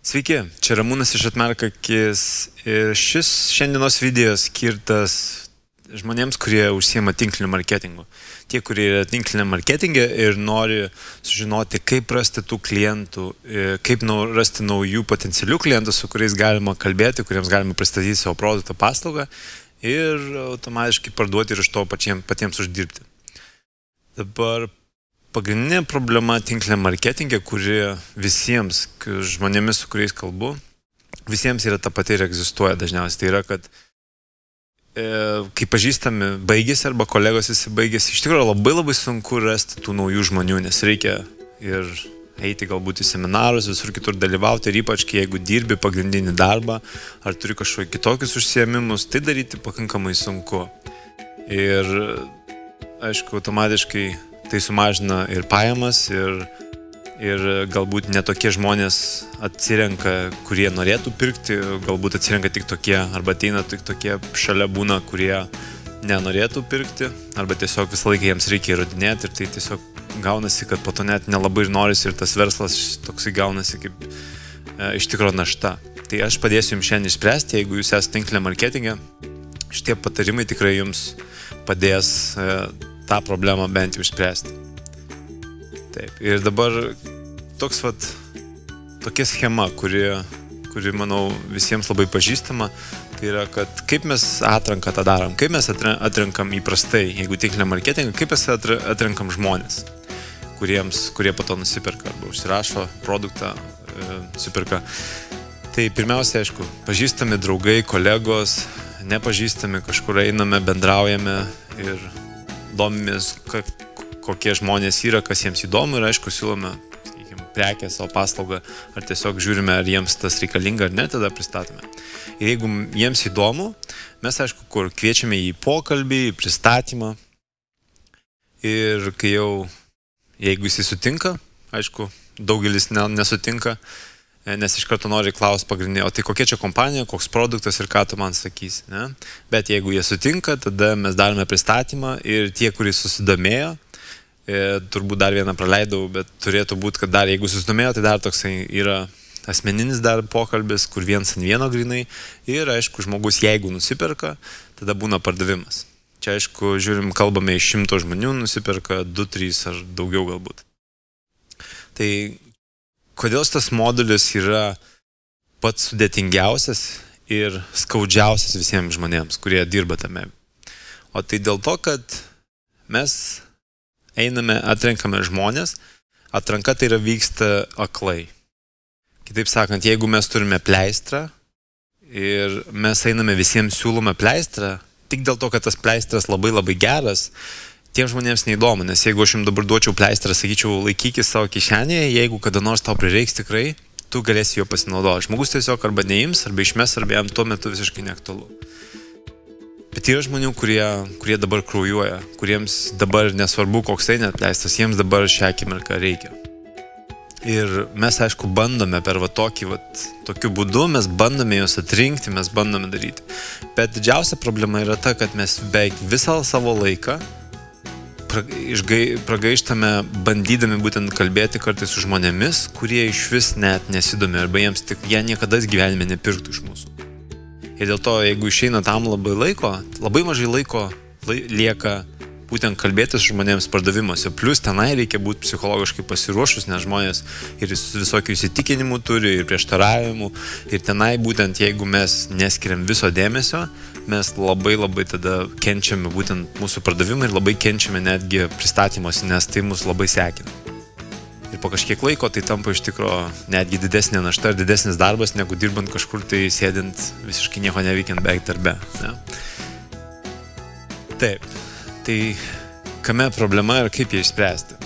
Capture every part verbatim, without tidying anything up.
Sveiki, čia Ramūnas iš Atmerkakis ir šis šiandienos video skirtas žmonėms, kurie užsiema tinkliniu marketingu. Tie, kurie yra tinkliniam marketinge ir nori sužinoti, kaip rasti tų klientų, kaip rasti naujų potencialių klientų, su kuriais galima kalbėti, kuriems galima pristatyti savo produktą, paslaugą ir automatiškai parduoti ir iš to patiems, patiems uždirbti. Dabar pagrindinė problema tinkliniam marketinge, kuri visiems žmonėmis, su kuriais kalbu, visiems yra ta pati ir egzistuoja dažniausiai. Tai yra, kad e, kai pažįstami baigėsi arba kolegos visi baigėsi, iš tikrųjų labai labai sunku rasti tų naujų žmonių, nes reikia ir eiti galbūt į seminarus, visur kitur dalyvauti ir ypač, kai jeigu dirbi pagrindinį darbą ar turi kažkokius kitokius užsiėmimus, tai daryti pakankamai sunku. Ir aišku, automatiškai tai sumažina ir pajamas, ir, ir galbūt netokie žmonės atsirenka, kurie norėtų pirkti, galbūt atsirenka tik tokie, arba ateina tik tokie šalia būna, kurie nenorėtų pirkti, arba tiesiog visą laiką jiems reikia įrodinėti ir tai tiesiog gaunasi, kad po to net nelabai ir norisi ir tas verslas toksai gaunasi kaip e, iš tikro našta. Tai aš padėsiu jums šiandien išspręsti, jeigu jūs esate tinkliniam marketinge, šitie patarimai tikrai jums padės e, tą problemą bent jau išspręsti. Taip, ir dabar toks vat, tokia schema, kuri, kuri, manau, visiems labai pažįstama, tai yra, kad kaip mes atranką tą darom, kaip mes atrenkam įprastai, jeigu tinkliniam marketingą, kaip mes atrenkam žmonės, kuriems, kurie po to nusiperka arba užsirašo produktą, e, nusipirka. Tai pirmiausia, aišku, pažįstami draugai, kolegos, nepažįstami, kažkur einame, bendraujame ir domimės, kokie žmonės yra, kas jiems įdomu ir aišku, siūlome, sakykime, prekę, savo paslaugą, ar tiesiog žiūrime, ar jiems tas reikalinga ar ne, tada pristatome. Ir jeigu jiems įdomu, mes, aišku, kur kviečiame į pokalbį, į pristatymą ir kai jau, jeigu jis sutinka, aišku, daugelis nesutinka, nes iš karto nori klausti pagrindinį, o tai kokia čia kompanija, koks produktas ir ką tu man sakysi, ne? Bet jeigu jie sutinka, tada mes darome pristatymą ir tie, kurie susidomėjo, e, turbūt dar vieną praleidau, bet turėtų būti, kad dar jeigu susidomėjo, tai dar toksai yra asmeninis dar pokalbis, kur viens ant vieno grinai ir aišku, žmogus jeigu nusiperka, tada būna pardavimas. Čia aišku, žiūrim, kalbame iš šimto žmonių, nusiperka du, trys ar daugiau galbūt. Tai kodėl šitas modulis yra pats sudėtingiausias ir skaudžiausias visiems žmonėms, kurie dirba tame? O tai dėl to, kad mes einame, atrenkame žmonės, atranka tai yra vyksta aklai. Kitaip sakant, jeigu mes turime pleistrą ir mes einame visiems siūlome pleistrą, tik dėl to, kad tas pleistras labai labai geras, tiems žmonėms neįdomu, nes jeigu aš jums dabar duočiau pleistrą, sakyčiau, laikykis savo kišenėje, jeigu kada nors tau prireiks tikrai, tu galėsi jo pasinaudoti. Žmogus tiesiog arba neims, arba išmes, arba jam tuo metu visiškai neaktualu. Bet yra žmonių, kurie, kurie dabar kraujuoja, kuriems dabar nesvarbu, koks tai net pleistras, jiems dabar šią akimirką reikia. Ir mes, aišku, bandome per va tokį, va, tokiu būdu, mes bandome juos atrinkti, mes bandome daryti. Bet didžiausia problema yra ta, kad mes beveik visą savo laiką pragaištame bandydami būtent kalbėti kartais su žmonėmis, kurie iš vis net nesidomi arba jiems tik jie niekada gyvenime nepirktų iš mūsų. Ir dėl to, jeigu išeina tam labai laiko, labai mažai laiko lai, lieka būtent kalbėti su žmonėms pardavimuose. Plus tenai reikia būti psichologiškai pasiruošus, nes žmonės ir visokių įsitikinimų turi, ir prieštaravimų. Ir tenai būtent, jeigu mes neskiriam viso dėmesio, mes labai labai tada kenčiame būtent mūsų pardavimą ir labai kenčiame netgi pristatymuose, nes tai mus labai sekina. Ir po kažkiek laiko tai tampa iš tikro netgi didesnė našta ir didesnis darbas, negu dirbant kažkur tai sėdint visiškai nieko neveikiant beveik darbe. Ne? Taip. Tai kame problema ir kaip ją išspręsti?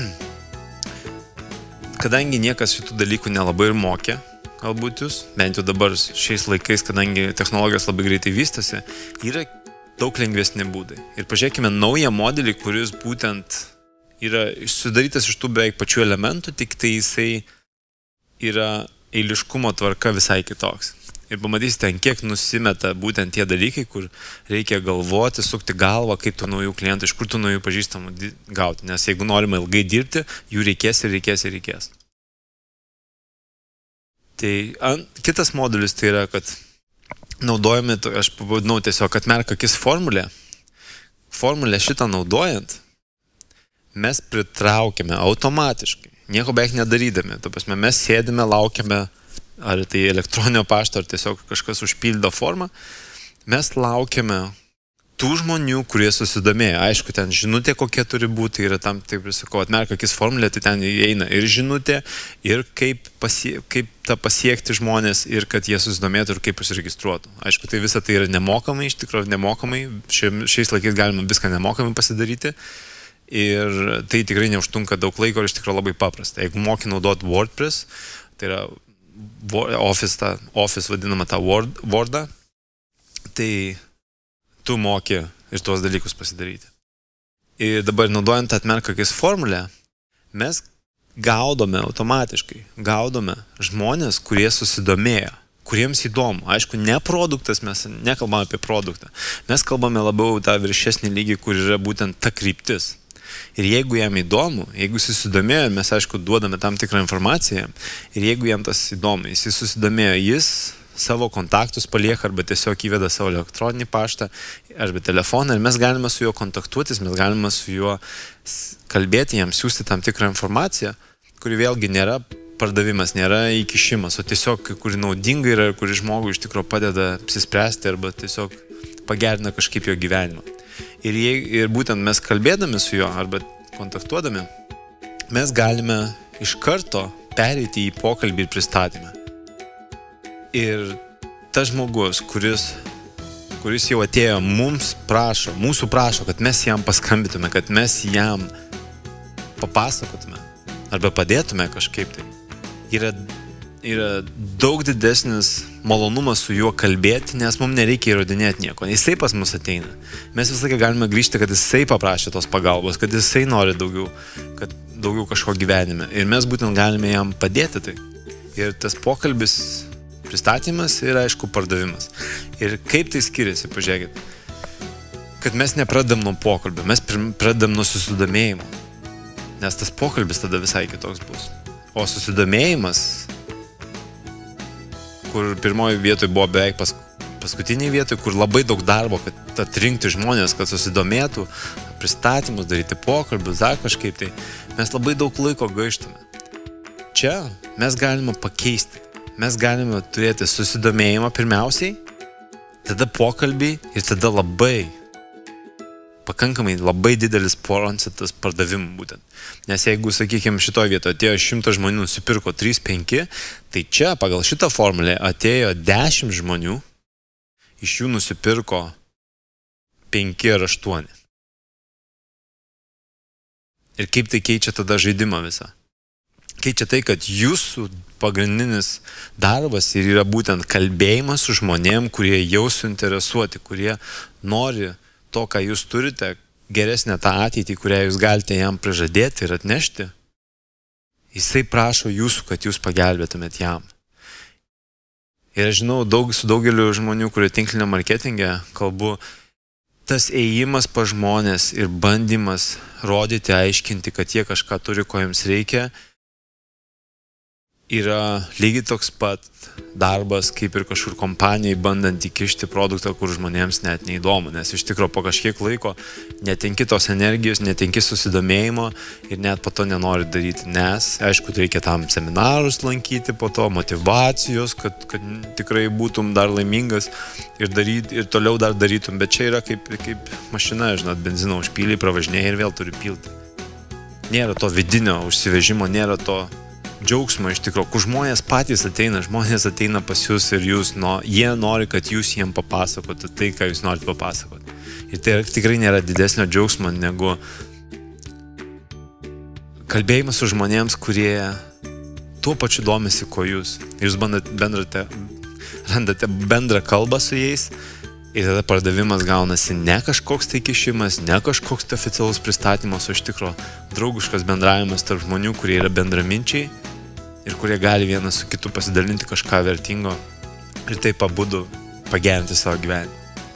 Kadangi niekas šitų dalykų nelabai ir mokė, galbūt jūs, bent jau dabar šiais laikais, kadangi technologijos labai greitai vystosi, yra daug lengvesni būdai. Ir pažiūrėkime naują modelį, kuris būtent yra sudarytas iš tų beveik pačių elementų, tik tai jisai yra eiliškumo tvarka visai kitoks. Ir pamatysite, kiek nusimeta būtent tie dalykai, kur reikia galvoti, sukti galvą, kaip tų naujų klientų, iš kur tų naujų pažįstamų gauti. Nes jeigu norime ilgai dirbti, jų reikės ir reikės ir reikės. Tai an, kitas modulis tai yra, kad naudojame, aš pavadinau tiesiog atmerk akis formulę. Formulę šitą naudojant, mes pritraukiame automatiškai, nieko beveik nedarydami. Ta prasme, mes sėdime, laukiame, ar tai elektroninio pašto, ar tiesiog kažkas užpildo formą. Mes laukiame tų žmonių, kurie susidomėjo. Aišku, ten žinutė kokia turi būti, yra tam, taip ir sakau, atmerk akis formulė, tai ten įeina ir žinutė, ir kaip, pasie, kaip tą pasiekti žmonės, ir kad jie susidomėtų, ir kaip užsiregistruotų. Aišku, tai visa tai yra nemokamai, iš tikrųjų nemokamai, šiais laikais galima viską nemokamai pasidaryti, ir tai tikrai neužtrunka daug laiko, ir iš tikrųjų labai paprasta. Jeigu moki naudoti WordPress, tai yra Office, tą, Office vadinamą tą Word, Wordą, tai tu moki ir tuos dalykus pasidaryti. Ir dabar naudojant atmerk akis formulę, mes gaudome automatiškai, gaudome žmonės, kurie susidomėjo, kuriems įdomu. Aišku, ne produktas, mes nekalbame apie produktą. Mes kalbame labiau tą viršesnį lygį, kur yra būtent ta kryptis. Ir jeigu jam įdomu, jeigu susidomėjo, mes aišku duodame tam tikrą informaciją, ir jeigu jam tas įdomu, jis susidomėjo, jis savo kontaktus palieka arba tiesiog įveda savo elektroninį paštą arba telefoną, ir mes galime su juo kontaktuotis, mes galime su juo kalbėti, jam siūsti tam tikrą informaciją, kuri vėlgi nėra pardavimas, nėra įkišimas, o tiesiog kuri naudinga yra ir kuri žmogui iš tikrųjų padeda apsispręsti arba tiesiog pagerina kažkaip jo gyvenimą. Ir, jie, ir būtent mes kalbėdami su juo arba kontaktuodami, mes galime iš karto pereiti į pokalbį ir pristatymą. Ir tas žmogus, kuris, kuris jau atėjo, mums prašo, mūsų prašo, kad mes jam paskambitume, kad mes jam papasakotume arba padėtume kažkaip tai. Yra, yra daug didesnis malonumas su juo kalbėti, nes mums nereikia įrodinėti nieko. Jisai pas mus ateina. Mes visą laiką galime grįžti, kad jisai paprašė tos pagalbos, kad jisai nori daugiau, kad daugiau kažko gyvenime. Ir mes būtent galime jam padėti tai. Ir tas pokalbis, pristatymas ir, aišku, pardavimas. Ir kaip tai skiriasi, pažiūrėkit, kad mes nepradedam nuo pokalbio, mes pradedam nuo susidomėjimo, nes tas pokalbis tada visai kitoks bus. O susidomėjimas, kur pirmoji vietoj buvo beveik pas, paskutiniai vietoj, kur labai daug darbo, kad atrinkti žmonės, kad susidomėtų, pristatymus, daryti pokalbius, dar kažkaip, tai mes labai daug laiko gaištame. Čia mes galime pakeisti. Mes galime turėti susidomėjimą pirmiausiai, tada pokalbį ir tada labai, pakankamai labai didelis procentas pardavimų būtent. Nes jeigu, sakykime, šitoje vietoje atėjo šimtas žmonių, nusipirko trys penki, tai čia pagal šitą formulę atėjo dešimt žmonių, iš jų nusipirko penki ar aštuoni. Ir kaip tai keičia tada žaidimą visą? Keičia tai, kad jūsų pagrindinis darbas ir yra būtent kalbėjimas su žmonėm, kurie jau suinteresuoti, kurie nori to, ką jūs turite, geresnę tą ateitį, kurią jūs galite jam prižadėti ir atnešti. Jisai prašo jūsų, kad jūs pagelbėtumėt jam. Ir aš žinau, daug, su daugeliu žmonių, kurie tinklinio marketinge kalbu, tas ėjimas pa žmonės ir bandymas rodyti, aiškinti, kad jie kažką turi, ko jums reikia, yra lygiai toks pat darbas, kaip ir kažkur kompanijai bandant įkišti produktą, kur žmonėms net neįdomu, nes iš tikrųjų po kažkiek laiko netenki tos energijos, netenki susidomėjimo ir net po to nenori daryti, nes, aišku, reikia tam seminarus lankyti, po to motivacijos, kad, kad tikrai būtum dar laimingas ir, daryt, ir toliau dar darytum, bet čia yra kaip, kaip mašina, žinot, benziną užpylį, pravažinėjai ir vėl turi pilti. Nėra to vidinio užsivežimo, nėra to džiaugsmo iš tikrųjų, kur žmonės patys ateina, žmonės ateina pas jūs ir jūs, no, jie nori, kad jūs jiem papasakotų tai, ką jūs norite papasakoti. Ir tai tikrai nėra didesnio džiaugsmo negu kalbėjimas su žmonėms, kurie tuo pačiu domisi, ko jūs. Jūs bandate, bendrate, randate bendrą kalbą su jais ir tada pardavimas gaunasi ne kažkoks tai kišimas, ne kažkoks tai oficialus pristatymas, o iš tikrųjų draugiškas bendravimas tarp žmonių, kurie yra bendraminčiai ir kurie gali vienas su kitu pasidalinti kažką vertingo ir taip abudu pagerinti savo gyvenimą.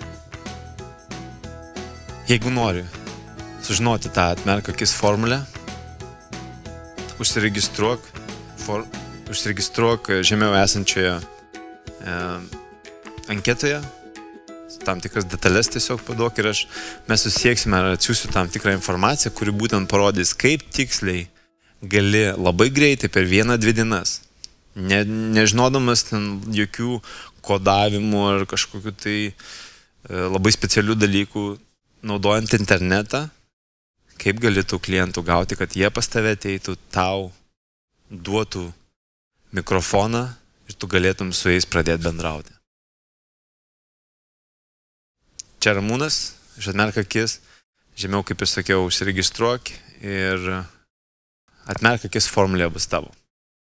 Jeigu nori sužinoti tą atmerk akis formulę, užsiregistruok, for, užsiregistruok žemiau esančioje e, anketoje, tam tikras detalės tiesiog paduok ir aš, mes susieksime ir atsiųsiu tam tikrą informaciją, kuri būtent parodys, kaip tiksliai gali labai greitai per vieną, dvi dienas, ne, nežinodamas ten jokių kodavimų ar kažkokių tai e, labai specialių dalykų, naudojant internetą, kaip gali tų klientų gauti, kad jie pas tave ateitų, tau duotų mikrofoną ir tu galėtum su jais pradėti bendrauti. Čia Ramūnas, iš Atmerk akis, žemiau, kaip ir sakiau, užsiregistruok ir Atmerk akis formulė bus tavo.